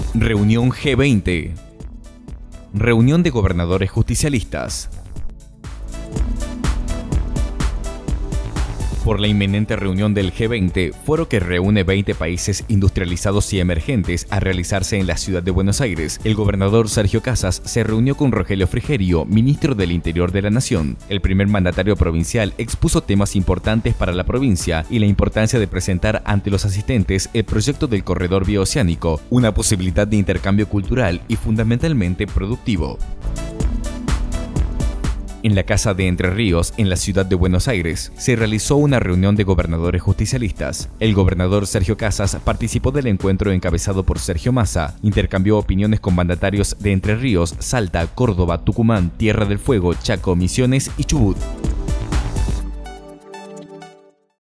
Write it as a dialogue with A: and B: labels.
A: Reunión G20. Reunión de gobernadores justicialistas. Por la inminente reunión del G20, foro que reúne 20 países industrializados y emergentes a realizarse en la ciudad de Buenos Aires, el gobernador Sergio Casas se reunió con Rogelio Frigerio, ministro del Interior de la Nación. El primer mandatario provincial expuso temas importantes para la provincia y la importancia de presentar ante los asistentes el proyecto del corredor bioceánico, una posibilidad de intercambio cultural y fundamentalmente productivo. En la Casa de Entre Ríos, en la ciudad de Buenos Aires, se realizó una reunión de gobernadores justicialistas. El gobernador Sergio Casas participó del encuentro encabezado por Sergio Massa, intercambió opiniones con mandatarios de Entre Ríos, Salta, Córdoba, Tucumán, Tierra del Fuego, Chaco, Misiones y Chubut.